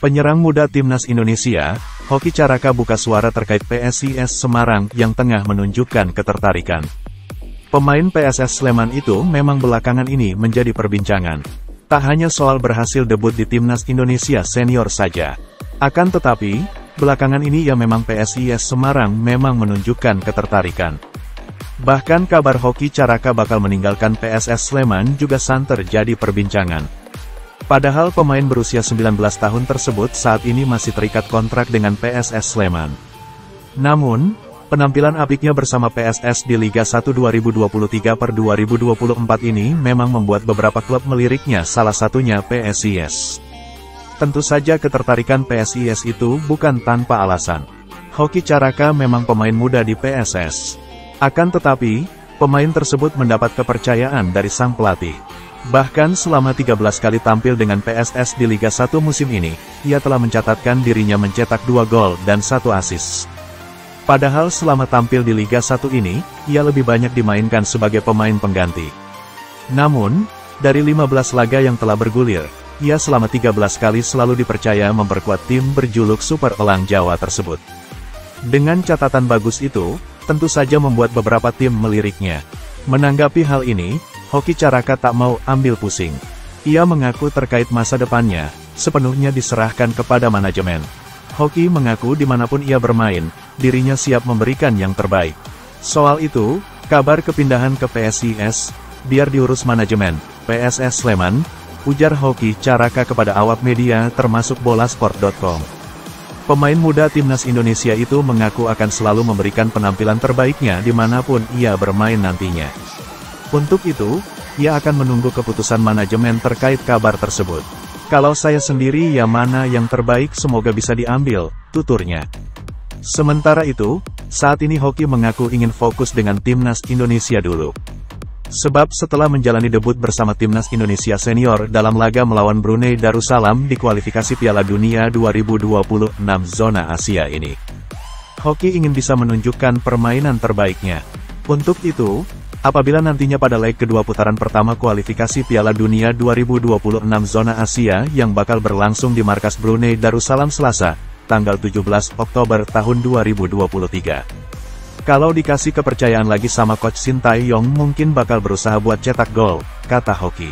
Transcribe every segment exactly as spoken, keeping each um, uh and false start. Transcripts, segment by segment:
Penyerang muda Timnas Indonesia, Hoki Caraka buka suara terkait P S I S Semarang yang tengah menunjukkan ketertarikan. Pemain P S S Sleman itu memang belakangan ini menjadi perbincangan. Tak hanya soal berhasil debut di Timnas Indonesia senior saja. Akan tetapi, belakangan ini ya memang P S I S Semarang memang menunjukkan ketertarikan. Bahkan kabar Hoki Caraka bakal meninggalkan P S S Sleman juga santer jadi perbincangan. Padahal pemain berusia sembilan belas tahun tersebut saat ini masih terikat kontrak dengan P S S Sleman. Namun, penampilan apiknya bersama P S S di Liga satu dua ribu dua puluh tiga per dua ribu dua puluh empat ini memang membuat beberapa klub meliriknya, salah satunya P S I S. Tentu saja ketertarikan P S I S itu bukan tanpa alasan. Hoki Caraka memang pemain muda di P S S. Akan tetapi, pemain tersebut mendapat kepercayaan dari sang pelatih. Bahkan selama tiga belas kali tampil dengan P S S di Liga satu musim ini, ia telah mencatatkan dirinya mencetak dua gol dan satu assist. Padahal selama tampil di Liga satu ini, ia lebih banyak dimainkan sebagai pemain pengganti. Namun, dari lima belas laga yang telah bergulir, ia selama tiga belas kali selalu dipercaya memperkuat tim berjuluk Super Elang Jawa tersebut. Dengan catatan bagus itu, tentu saja membuat beberapa tim meliriknya. Menanggapi hal ini, Hoki Caraka tak mau ambil pusing. Ia mengaku terkait masa depannya, sepenuhnya diserahkan kepada manajemen. Hoki mengaku dimanapun ia bermain, dirinya siap memberikan yang terbaik. Soal itu, kabar kepindahan ke P S I S, biar diurus manajemen P S S Sleman, ujar Hoki Caraka kepada awak media termasuk bolasport titik com. Pemain muda Timnas Indonesia itu mengaku akan selalu memberikan penampilan terbaiknya dimanapun ia bermain nantinya. Untuk itu, ia akan menunggu keputusan manajemen terkait kabar tersebut. Kalau saya sendiri ya mana yang terbaik semoga bisa diambil, tuturnya. Sementara itu, saat ini Hoki mengaku ingin fokus dengan Timnas Indonesia dulu. Sebab setelah menjalani debut bersama Timnas Indonesia Senior dalam laga melawan Brunei Darussalam di kualifikasi Piala Dunia dua ribu dua puluh enam zona Asia ini, Hoki ingin bisa menunjukkan permainan terbaiknya. Untuk itu, apabila nantinya pada leg kedua putaran pertama kualifikasi Piala Dunia dua ribu dua puluh enam zona Asia yang bakal berlangsung di markas Brunei Darussalam Selasa, tanggal tujuh belas Oktober tahun dua ribu dua puluh tiga. Kalau dikasih kepercayaan lagi sama Coach Sintayong mungkin bakal berusaha buat cetak gol, kata Hoki.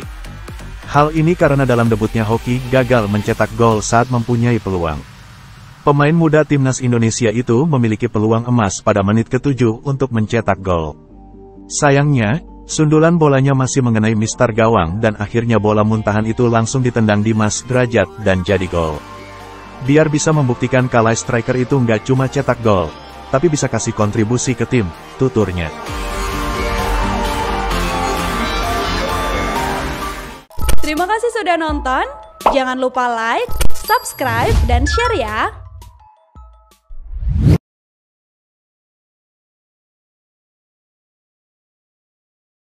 Hal ini karena dalam debutnya Hoki gagal mencetak gol saat mempunyai peluang. Pemain muda Timnas Indonesia itu memiliki peluang emas pada menit ketujuh untuk mencetak gol. Sayangnya, sundulan bolanya masih mengenai mistar gawang dan akhirnya bola muntahan itu langsung ditendang Dimas Drajat dan jadi gol. Biar bisa membuktikan kalau striker itu nggak cuma cetak gol, tapi bisa kasih kontribusi ke tim, tuturnya. Terima kasih sudah nonton, jangan lupa like, subscribe, dan share ya!